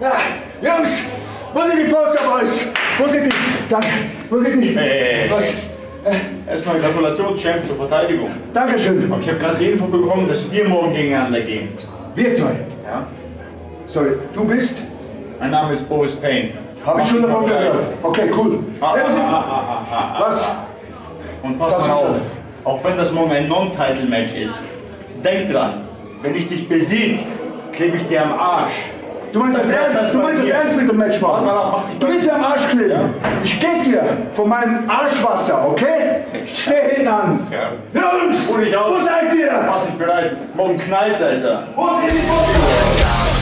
Ja, Jungs, wo sind die Posterboys? Wo sind die? Danke. Wo sind die? Was? Erstmal Gratulation, Champ, zur Verteidigung. Dankeschön. Ich habe gerade die Info bekommen, dass wir morgen gegeneinander gehen. Wir zwei? Ja? Sorry, du bist? Mein Name ist Boris Payne. Habe ich schon davon gehört. Okay, cool. Was? Und pass mal auf, auch wenn das morgen ein Non-Title-Match ist, denk dran, wenn ich dich besiege, klebe ich dir am Arsch. Du meinst das ernst? Du meinst das ernst mit dem Match machen? Du willst mir am Arsch kleben. Ja? Ich geb dir von meinem Arschwasser, okay? Steh hinten an. Ja. Jungs, wo seid ihr? Mach dich bereit. Morgen knallt's, Alter. Wo sind die?